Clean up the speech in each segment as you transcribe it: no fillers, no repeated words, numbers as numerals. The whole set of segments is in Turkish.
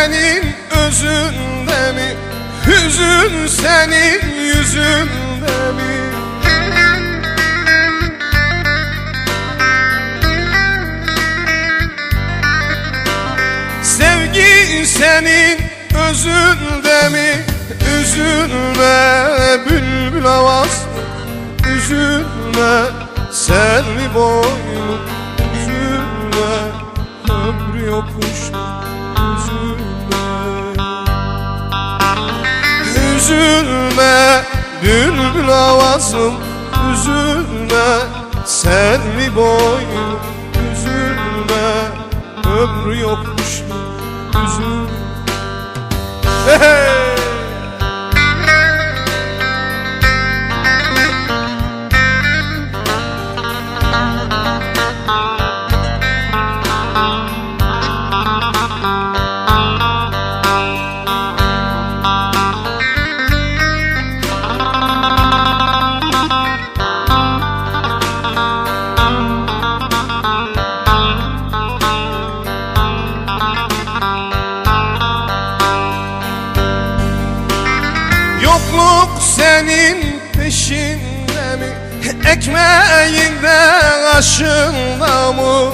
senin özünde mi? Hüzün senin yüzünde mi? Sevgi senin özünde mi? Üzülme bülbül avaz, üzülme selvi boylu, üzülme ömrü yokuşlu, üzülme. Üzülme bülbül avazım, üzülme selvi boylu, üzülme ömrü yokuşlu, üzülme. Hey hey! Yokluk senin peşinde mi? Ekmeğinde aşında mı?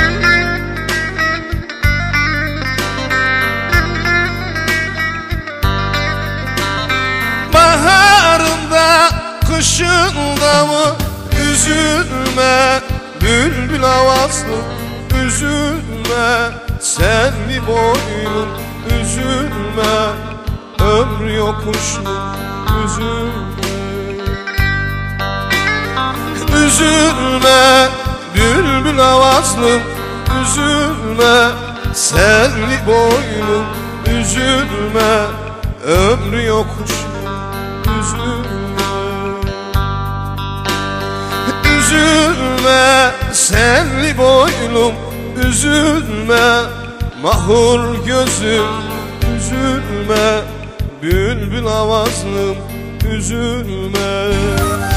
Baharında kışında mı? Üzülme bülbül avazlı, üzülme selvi boylum, üzülme ömrü yokuşlu, üzülme. Üzülme bülbül avazlım, üzülme selvi boylum, üzülme ömrü yokuşlu, üzülme. Üzülme selvi boylum, üzülme mahur gözüm, üzülme bülbül avazlım, üzülme.